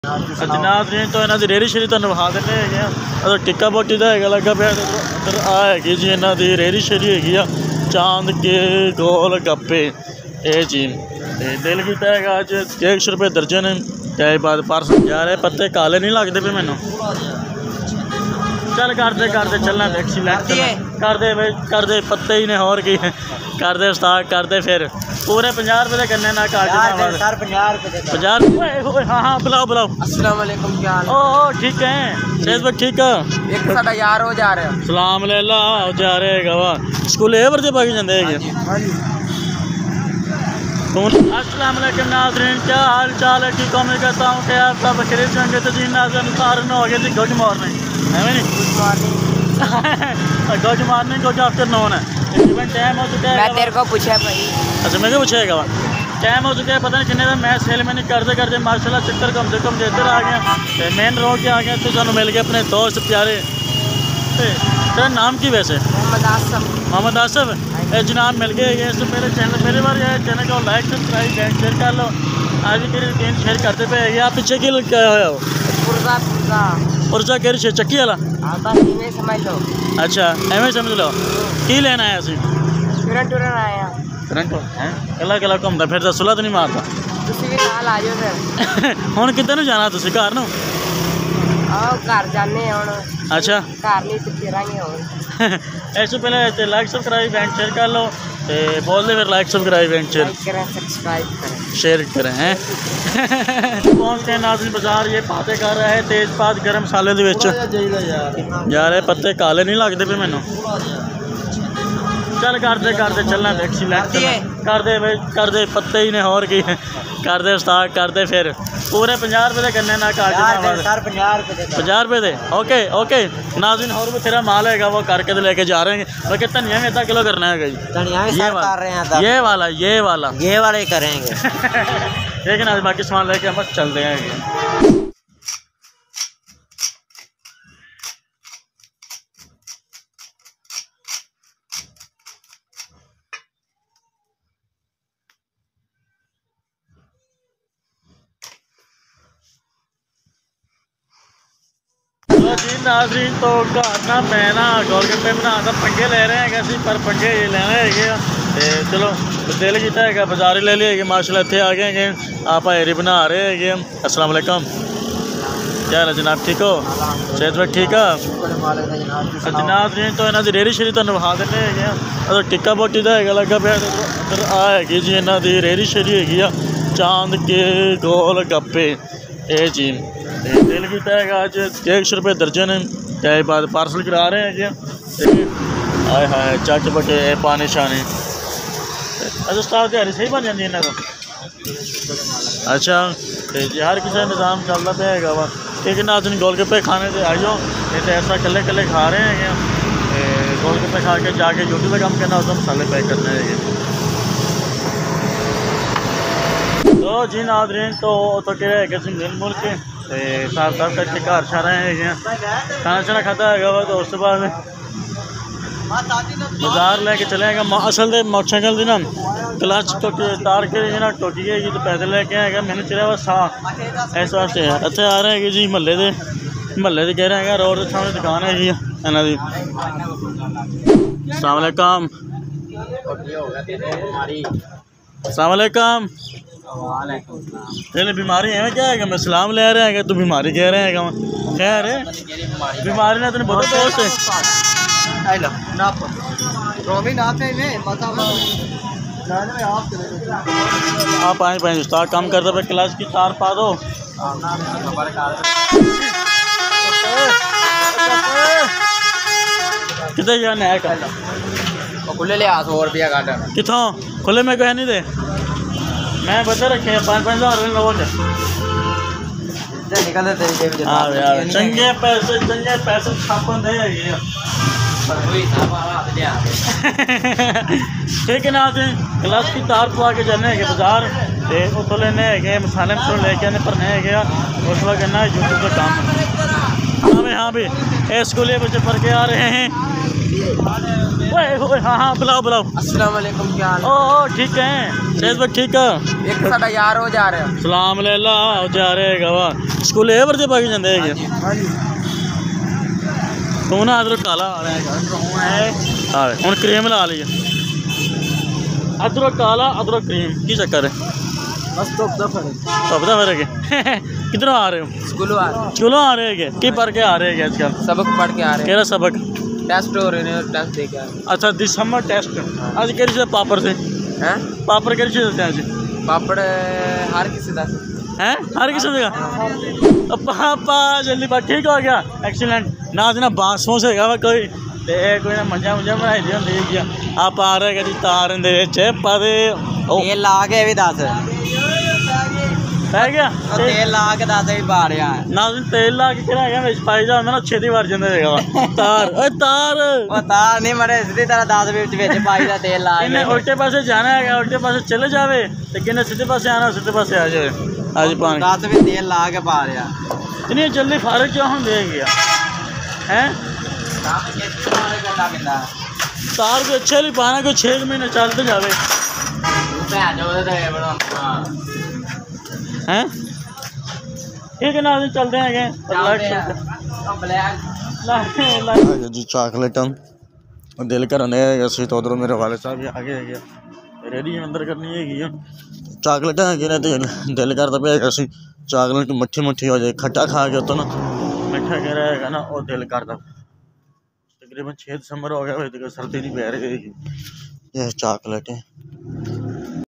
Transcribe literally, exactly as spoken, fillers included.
जनाब जी तो इन्हों की रेहड़ी शेरी तुम विखा देने है टिक्का बोटी का है लगा पे इधर आ है जी इन्हों की रेहड़ी शेरी हैगी आ चांद के गोल गप्पे ये जी दिल किया है अज एक सौ रुपये दर्जन है बाद पार्सल जा रहे पत्ते काले नहीं लगते पे मैनू चल करते करते चलना एक्सीलेंट कर दे कर दे पत्ते ही ने होर की कर दे उस्ताद कर दे फिर पूरे पचास रुपये करने ना पचास रुपये हाँ हाँ बुलाओ बुलाओ अस्सलाम वालेकुम क्या हाल है? ओ ठीक है सेहत पर ठीक है एक साडा यार हो जा रहा है सलाम लैला हो जा रहे गवा स्कूल ए वर्दे पाके जांदे है अस्सलाम वालेकुम नाज़रीन क्या हाल चाल है ठीक उम्मीद करता हूँ कि आप सब खैरियत से होंगे तो जी नाज़रीन सारन हो गए गुड मॉर्निंग है नहीं गुड मॉर्निंग गुड आफ्टरनून है टाइम हो चुका है मैं तेरे को पूछा भाई अच्छा मैं क्या पूछेगा टाइम हो चुका है पता नहीं किन्ने का मैं सेल में नहीं करते करते माशाल्लाह चक्कर कम से कम इधर आ गया मेन रोड के आ गया तो सानू मिल गए अपने दोस्त प्यारे तेरा नाम की वैसे मोहम्मद आसफ मोहम्मद आसफ ये जनाब मिल गए इससे मेरे चैनल पहली बार ये चैनल को लाइक सब्सक्राइब शेयर कर लो आज की रूटीन शेयर करते पे ये आप पीछे की क्या होया हो पुरजा पुरजा पुरजा कह रही चक्की वाला हां बस इवें समझ लो अच्छा एवं समझ लो की लेना है असि करंट उरन आया करंट हैं कला कला घूमदा फिरदा सुला तो नहीं मारदा तुसी भी नाल आ जाओ फिर हुन किधर नु जाना तुसी घर नु आओ घर जाने हुन अच्छा घर नहीं तो फिरांगे और ऐसे पहले लाइक सब्सक्राइब एंड शेयर कर लो ते बोल दे फिर लाइक सब्सक्राइब एंड शेयर करें सब्सक्राइब करें शेयर करें हैं पहुंचते हैं नाज़रीन बाजार ये पाते कर रहा है तेज पात गर्म मसाले दे विच यार ये पत्ते काले नहीं लगते पे मैनू चल करते करते चलना एक्सीलेंट कर दे कर दे पत्ते ही ने होर की कर दे उस्ताद कर दे फिर पूरे पचास रुपये करने ना पचास रुपये दे ओके ओके नाज़रीन और भी तेरा माल है वो करके तो लेके जा रहे हैं बाकी धनिया में आधा किलो करना है धनिया ये वाला ये वाला ये वाला ये वाला ही करेंगे लेकिन आज बाकी सामान लेके हम बस चलते हैं जी नाज़रीन तो घर ना मैं ना गोलगप्पे बना तो पंगे ले रहे हैं असी पर पंगे ये लेने है चलो दिल किया है बाजार ही ले लिए माशाल्लाह इतने आ गए हैं आप हेरी बना रहे हैं अस्सलाम वालेकुम क्या है जनाब ठीक हो सेहत में ठीक है नाज़रीन तो इन्हों की रेहड़ी शेरी तुम विखा देने है टिक्का बोटी का है लगा पे इधर आ है जी इन्हों की रेहड़ी शेरी हैगी आ चांद के गोल गप्पे ये जी दिल किया है अज एक सौ रुपये दर्जन है बाद पार्सल करा रहे हैं जी हाय हाय चच बटे पानी शानी अच्छा स्टाफ दिहाड़ी सही बन जाती इन्हों का अच्छा तो जी हर किसी का निज़ाम चलता पे है वा ठीक है नाज़रीन गोलगप्पे खाने से आ जाओ नहीं तो ऐसा कले कले खा रहे हैं गोलगप्पे खा के जाके यूट्यूब पे काम करना उसका मसाले पैक करने हैं तो जी नाज़रीन तो तो क्या है मिल मुल के साफ साफ करके घर छा रहे हैं खाना छाना खाता है तो उस बाद बाजार लेके चलेगा असल तो मोटरसाइकिल की ना क्लच टुट तार के ना टुट गई तो पैदल लेके आएगा मैंने चलिया वा साह इस वास्ते इतने आ रहे हैं जी महल्ले के महल्ले के कह रहे हैं रोड के सामने दुकान है जी इन्हों की अस्सलाम वालेकुम अस्सलाम वालेकुम तेरे बीमारी है क्या है मैं सलाम ले रहे हैं तू बीमारी कह रहे हैं खैर बीमारी ने तेने बहुत दोस्त है आप आए पाए उस्ताद काम करते पे क्लास की तार पा दो कितने जाना है खुले लिया सौ रुपया काट कितों खुले में कह नहीं दे मैं बता रखे पाँच पाँच हज़ार लोगों के चंगे पैसे चंगे पैसे छापन दे ठीक है ना क्लास की तार पवा के जाने है बाजार उतो लेने है मसाले मसूले लेके आने भरने है उस वक्त कहना यूट्यूब का काम हाँ भाई हाँ भाई स्कूल बच्चे पढ़ के आ रहे हैं ओए ओए हाँ हाँ बुलाओ बुलाओ। अस्सलाम वालेकुम, क्या हाल ओ ओ ठीक है सेहत पर ठीक है। है? एक साडा यार हो जा रहे हैं। सलाम लैला जा रहे गवा स्कूल ए वर्जे पाके जांदे है हां जी तू ना अदरक काला आ रहा है हां हुन क्रीम ला ली अदरक काला अदरक क्रीम की चक्कर है बस तो दा फर्क तो पता फर्क है किधरों आ रहे हो स्कूल आ स्कूलों आ रहे हैं की पढ़ के आ रहे हैं आजकल सबक पढ़ के आ रहे केड़ा सबक हैं। टेस्ट हो रहे हैं, टेस्ट दे के आ रहे हैं। अच्छा दिसंबर टेस्ट आज केड़ी से पापड़ से हैं? पापड़ केड़ी से देते हैं आज पापड़ हर किसी दा हैं हर किसी का पापा जल्दी बात ठीक हो गया एक्सीलेंट ना ना बांसों से हैगा कोई ते कोई ना मंजा मुंजा बनाई दी होंदी गया आप आ रहे कदी तार दे विच पदे तेल ला के भी दस पै गया तेल ला के दस भी बाड़िया ना तेल ला के किरा हैगा विच पाई जा ना छेती वार जंदे हैगा तार ओए तार ओ तार नहीं मरे सीधी तरह दस विच विच पाई दा तेल ला इन्हें उल्टे पासे जाना है उल्टे पासे चले जावे लेकिन सीधे पासे आना सीधे पासे आ जाए आज पानी दस भी तेल ला के पा रहा इतनी जल्दी फारग क्यों होंदे गया हैं तार को अच्छे नहीं पाना को छः महीने चलते जावे हैं ठीक है ना चलते हैं जी चॉकलेट दिल करने असं तो उधरों मेरे वाले साहब भी आगे है गया रेडी अंदर करनी है चॉकलेट है दिल करता पे असं चॉकलेट मट्ठी मट्ठी हो जाए खट्टा खा के तो ना मिठा कह रहेगा ना और दिल करता तकरीबन छः दिसंबर हो गया सर्दी नहीं पै रही ये चॉकलेट है।